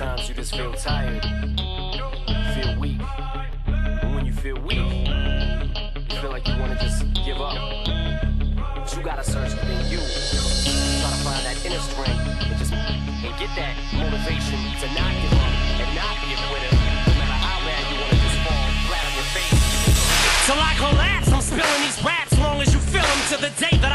Sometimes you just feel tired, you feel weak. And when you feel weak, you feel like you want to just give up. But you gotta search within you. Try to find that inner strength and get that motivation to not give up and not be a quitter, no matter how bad you want to just fall flat on your face. Till I collapse, I'm spilling these raps long as you feel them to the day that